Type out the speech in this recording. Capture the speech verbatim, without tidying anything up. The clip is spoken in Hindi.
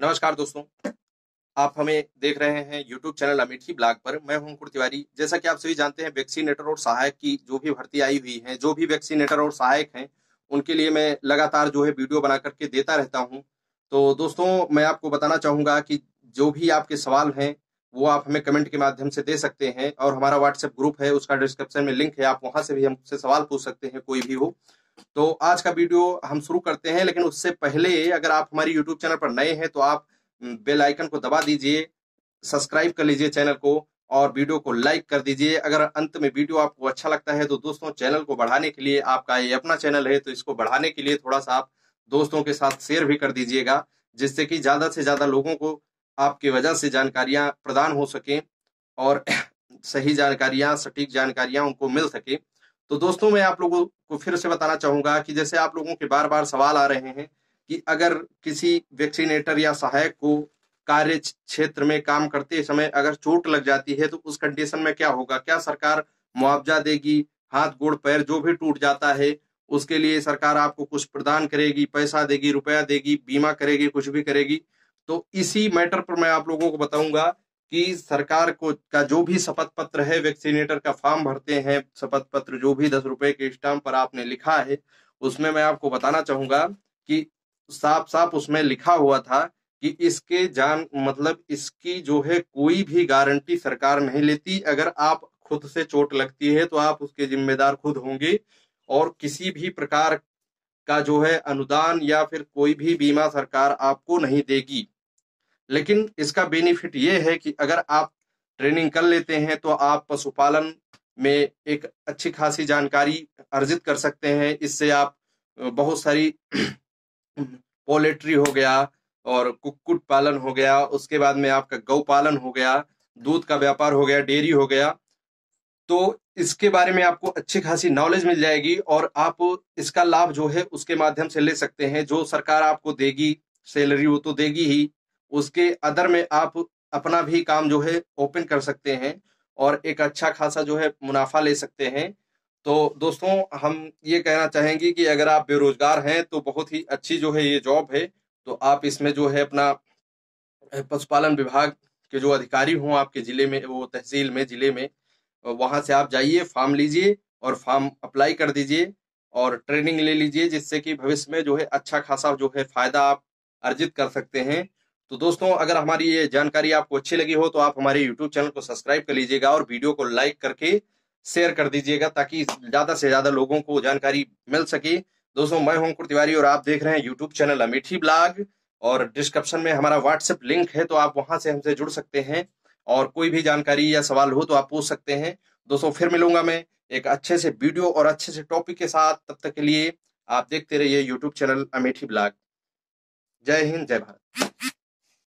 नमस्कार दोस्तों, आप हमें देख रहे हैं यूट्यूब चैनल अमेठी ब्लॉग पर। मैं हूं अंकुर तिवारी। जैसा कि आप सभी जानते हैं, वैक्सीनेटर और सहायक की जो भी भर्ती आई हुई है, जो भी वैक्सीनेटर और सहायक हैं, उनके लिए मैं लगातार जो है वीडियो बना करके देता रहता हूं। तो दोस्तों, मैं आपको बताना चाहूंगा कि जो भी आपके सवाल हैं, वो आप हमें कमेंट के माध्यम से दे सकते हैं, और हमारा व्हाट्सएप ग्रुप है, उसका डिस्क्रिप्शन में लिंक है, आप वहां से भी हमसे सवाल पूछ सकते हैं, कोई भी हो। तो आज का वीडियो हम शुरू करते हैं, लेकिन उससे पहले अगर आप हमारी यूट्यूब चैनल पर नए हैं तो आप बेल आइकन को दबा दीजिए, सब्सक्राइब कर लीजिए चैनल को, और वीडियो को लाइक कर दीजिए। अगर अंत में वीडियो आपको अच्छा लगता है तो दोस्तों, चैनल को बढ़ाने के लिए, आपका ये अपना चैनल है तो इसको बढ़ाने के लिए थोड़ा सा आप दोस्तों के साथ शेयर भी कर दीजिएगा, जिससे कि ज्यादा से ज्यादा लोगों को आपकी वजह से जानकारियां प्रदान हो सके और सही जानकारियां, सटीक जानकारियां उनको मिल सके। तो दोस्तों, मैं आप लोगों को फिर से बताना चाहूंगा कि जैसे आप लोगों के बार बार सवाल आ रहे हैं कि अगर किसी वैक्सीनेटर या सहायक को कार्य क्षेत्र में काम करते समय अगर चोट लग जाती है तो उस कंडीशन में क्या होगा, क्या सरकार मुआवजा देगी? हाथ गोड़ पैर जो भी टूट जाता है उसके लिए सरकार आपको कुछ प्रदान करेगी, पैसा देगी, रुपया देगी, बीमा करेगी, कुछ भी करेगी? तो इसी मैटर पर मैं आप लोगों को बताऊंगा कि सरकार को का जो भी शपथ पत्र है, वैक्सीनेटर का फॉर्म भरते हैं, शपथ पत्र जो भी दस रुपए के स्टाम्प पर आपने लिखा है, उसमें मैं आपको बताना चाहूंगा कि साफ साफ उसमें लिखा हुआ था कि इसके जान मतलब इसकी जो है कोई भी गारंटी सरकार नहीं लेती। अगर आप खुद से चोट लगती है तो आप उसके जिम्मेदार खुद होंगे, और किसी भी प्रकार का जो है अनुदान या फिर कोई भी बीमा सरकार आपको नहीं देगी। लेकिन इसका बेनिफिट ये है कि अगर आप ट्रेनिंग कर लेते हैं तो आप पशुपालन में एक अच्छी खासी जानकारी अर्जित कर सकते हैं। इससे आप बहुत सारी पोल्ट्री हो गया और कुक्कुट पालन हो गया, उसके बाद में आपका गौ पालन हो गया, दूध का व्यापार हो गया, डेयरी हो गया, तो इसके बारे में आपको अच्छी खासी नॉलेज मिल जाएगी और आप इसका लाभ जो है उसके माध्यम से ले सकते हैं। जो सरकार आपको देगी सैलरी वो तो देगी ही, उसके अदर में आप अपना भी काम जो है ओपन कर सकते हैं और एक अच्छा खासा जो है मुनाफा ले सकते हैं। तो दोस्तों, हम ये कहना चाहेंगे कि अगर आप बेरोजगार हैं तो बहुत ही अच्छी जो है ये जॉब है। तो आप इसमें जो है अपना पशुपालन विभाग के जो अधिकारी हों आपके जिले में, वो तहसील में, जिले में, वहां से आप जाइए, फॉर्म लीजिए और फॉर्म अप्लाई कर दीजिए और ट्रेनिंग ले लीजिए, जिससे कि भविष्य में जो है अच्छा खासा जो है फायदा आप अर्जित कर सकते हैं। तो दोस्तों, अगर हमारी ये जानकारी आपको अच्छी लगी हो तो आप हमारे यूट्यूब चैनल को सब्सक्राइब कर लीजिएगा और वीडियो को लाइक करके शेयर कर दीजिएगा, ताकि ज्यादा से ज्यादा लोगों को जानकारी मिल सके। दोस्तों, मैं हूं अंकुर तिवारी और आप देख रहे हैं यूट्यूब चैनल अमेठी ब्लॉग, और डिस्क्रिप्शन में हमारा व्हाट्सएप लिंक है, तो आप वहां से हमसे जुड़ सकते हैं और कोई भी जानकारी या सवाल हो तो आप पूछ सकते हैं। दोस्तों, फिर मिलूंगा मैं एक अच्छे से वीडियो और अच्छे से टॉपिक के साथ। तब तक के लिए आप देखते रहिए यूट्यूब चैनल अमेठी ब्लॉग। जय हिंद, जय भारत।